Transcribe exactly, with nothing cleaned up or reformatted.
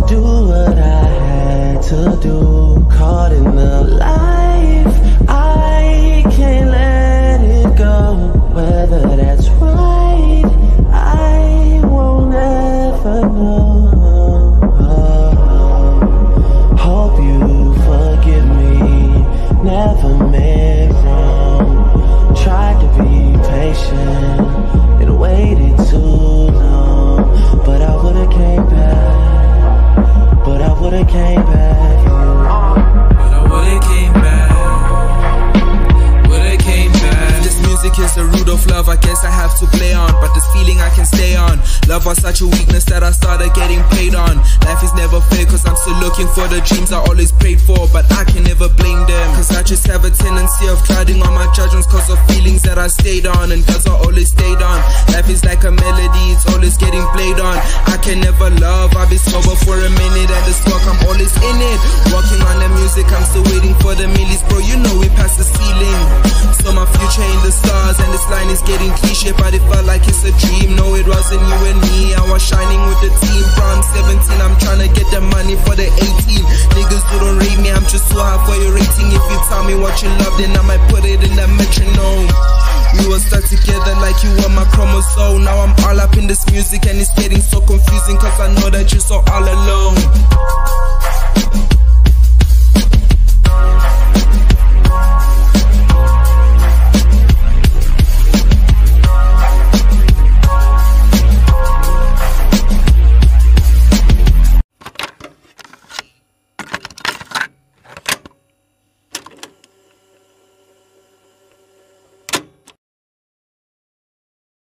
do what I had to do. Caught in the life, I can't let it go. Whether that's right, I won't ever know. Hope you forgive me, never meant wrong. Tried to be patient and waited too long, but I would've came back, but I would've came back for you. But I would've came back, would've came back. This music is the root of love, I guess I have to play on, but this feeling I can stay on. Love was such a weakness that I started getting played on. Life is never fair cause I'm still looking for the dreams I always prayed for, but I can never blame them, cause I just have a tendency of clouding on my judgments cause of feelings that I stayed on, and cause I always stayed on. Life is like a melody, it's always getting played on. I can never love, I've been sober for a minute, and this talk I'm always in it. Working on the music, I'm still waiting for the millies, bro, you know we passed the ceiling. So my future in the stars, and this line is getting cliche, but it felt like it's a dream. No, it wasn't you and me, I was shining with the team. From seventeen, I'm trying to get the money for the eighteen. Niggas who don't rate me, I'm just too high for your rating. If you tell me what you love, then I might put it in the metronome. We were stuck together like you were my chromosome. Now I'm all up in this music and it's getting so confusing, cause I know that you're so all alone.